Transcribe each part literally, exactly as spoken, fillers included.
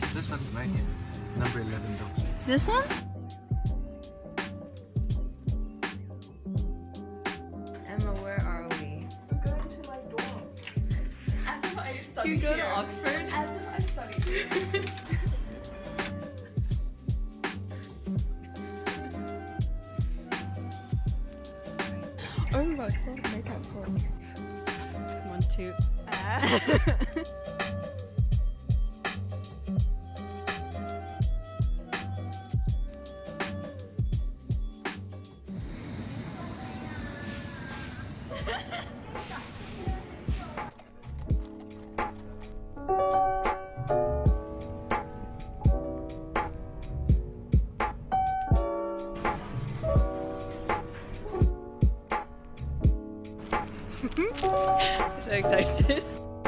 This one's right here. Number eleven dogs. This one? Emma, where are we? I'm going to my dorm. As if I study Do you go here. to Oxford? As if I study here. Oh my god, makeup pose. One, two. Ah. I'm so excited.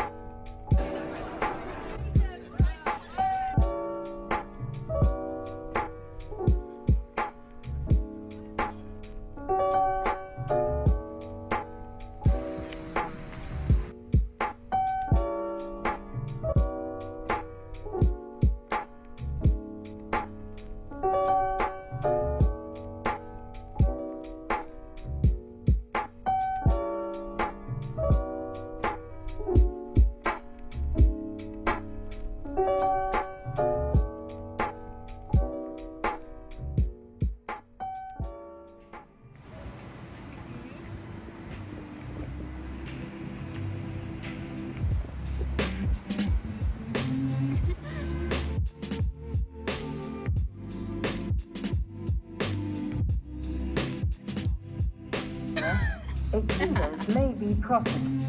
Exhibitors may be profitable.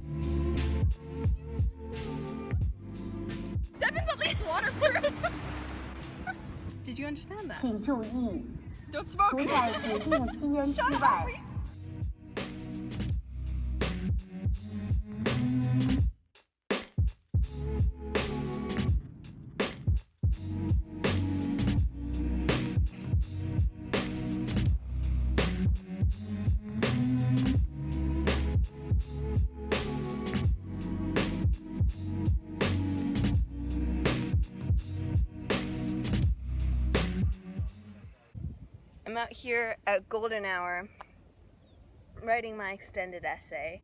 Seven's at least waterproof. Did you understand that? 请注意， Don't smoke. 除在指定吸烟区外， I'm out here at golden hour writing my extended essay.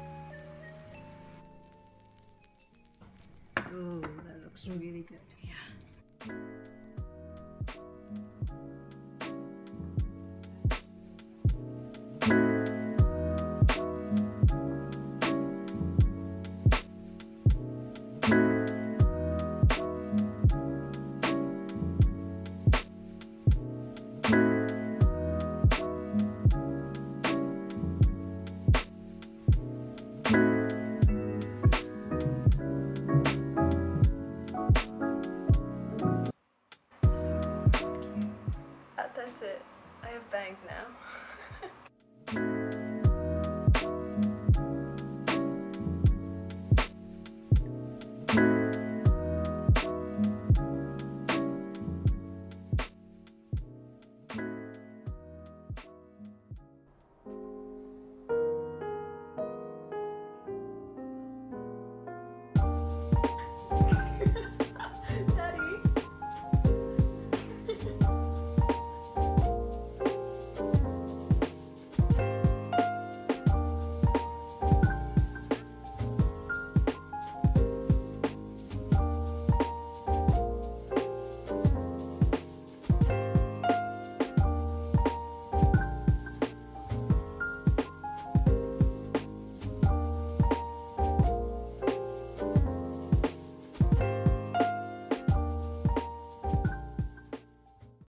Ooh, that looks really good. Yeah.